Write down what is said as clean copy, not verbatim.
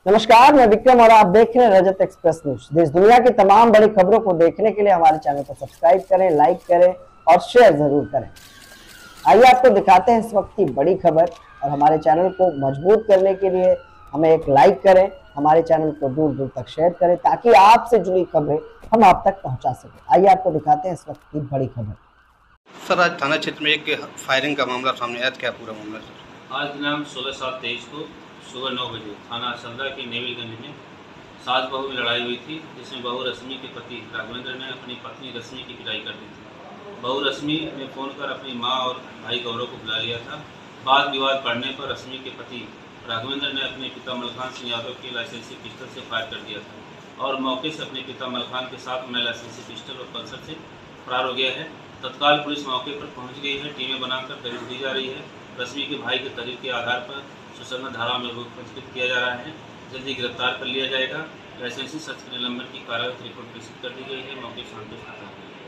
नमस्कार, मैं विक्रम और आप देख रहे हैं रजत एक्सप्रेस न्यूज। देश दुनिया की तमाम बड़ी खबरों को देखने के लिए हमारे चैनल को सब्सक्राइब करें, लाइक करें और शेयर जरूर करें। आइए आपको दिखाते हैं इस वक्त की बड़ी खबर। और हमारे चैनल को मजबूत करने के लिए हमें एक लाइक करें, हमारे चैनल को दूर दूर तक शेयर करें ताकि आपसे जुड़ी खबरें हम आप तक पहुंचा सकें। आइए आपको दिखाते हैं इस वक्त की बड़ी खबर। सर, आज थाना क्षेत्र में एक फायरिंग का मामला सामने आया, क्या पूरा मामला सर? आज दिनांक 16/7/23 को सुबह 9 बजे थाना असलदा के नेविलगंज में सास बहू में लड़ाई हुई थी, जिसमें बहू रश्मि के पति राघवेंद्र ने अपनी पत्नी रश्मि की पिटाई कर दी थी। बहू रश्मि ने फ़ोन कर अपनी मां और भाई गौरव को बुला लिया था। वाद विवाद बढ़ने पर रश्मि के पति राघवेंद्र ने अपने पिता मलखान सिंह यादव के लाइसेंसी पिस्टल से फायर कर दिया था और मौके से अपने पिता मलखान के साथ में लाइसेंसी पिस्टल और पल्सर से फरार हो गया है। तत्काल पुलिस मौके पर पहुंच गई है। टीमें बनाकर दबिश दी जा रही है। रश्मि के भाई के तहरीर के आधार पर सुसंगत धारा में पंजीकृत किया जा रहा है। जल्दी गिरफ्तार कर लिया जाएगा। लाइसेंसी शख्स के निलंबन की कार्यवाही रिपोर्ट विकसित कर दी गई है। मौके शांति